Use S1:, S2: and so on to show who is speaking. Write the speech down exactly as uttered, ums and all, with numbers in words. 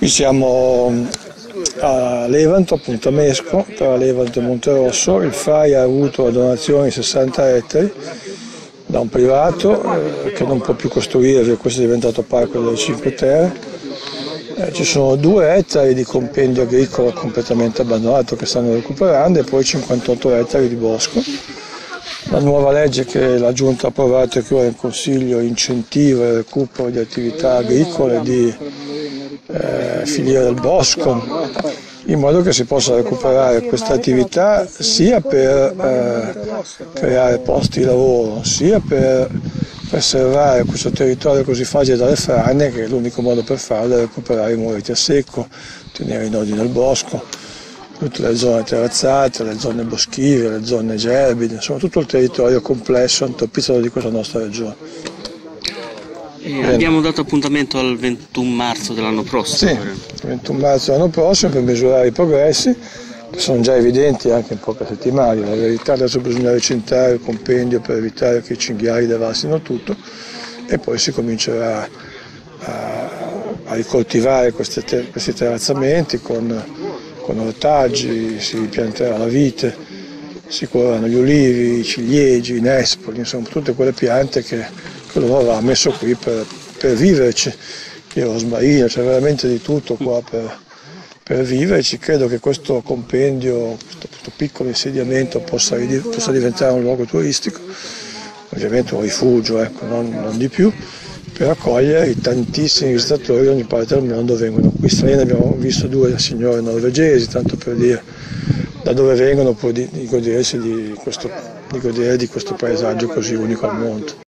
S1: Qui siamo a Levanto, appunto a Mesco, tra Levanto e Monterosso. Il F A I ha avuto la donazione di sessanta ettari da un privato eh, che non può più costruire perché questo è diventato parco delle Cinque Terre. Eh, ci sono due ettari di compendio agricolo completamente abbandonato che stanno recuperando e poi cinquantotto ettari di bosco. La nuova legge che la Giunta ha approvato e che ora in Consiglio incentiva il recupero di attività agricole di eh, filiera del bosco, in modo che si possa recuperare questa attività sia per eh, creare posti di lavoro, sia per preservare questo territorio così fragile dalle frane, che è l'unico modo per farlo è recuperare i muretti a secco, tenere in ordine il bosco, tutte le zone terrazzate, le zone boschive, le zone gerbide, insomma tutto il territorio complesso antropizzato di questa nostra regione.
S2: E abbiamo dato appuntamento al ventuno marzo dell'anno prossimo.
S1: Sì, il ventuno marzo dell'anno prossimo per misurare i progressi, che sono già evidenti anche in poche settimane. La verità adesso bisogna recintare il compendio per evitare che i cinghiali devassino tutto e poi si comincerà a, a ricoltivare questi, ter- questi terrazzamenti con, con ortaggi, si pianterà la vite, si cureranno gli ulivi, i ciliegi, i nespoli, insomma tutte quelle piante che quello aveva messo qui per, per viverci, il rosmarino, c'è veramente di tutto qua per, per viverci. Credo che questo compendio, questo, questo piccolo insediamento possa, possa diventare un luogo turistico, ovviamente un rifugio, ecco, non, non di più, per accogliere i tantissimi visitatori di ogni parte del mondo vengono qui. Stasera abbiamo visto due signore norvegesi, tanto per dire da dove vengono poi di, di godersi di questo, di godere di questo paesaggio così unico al mondo.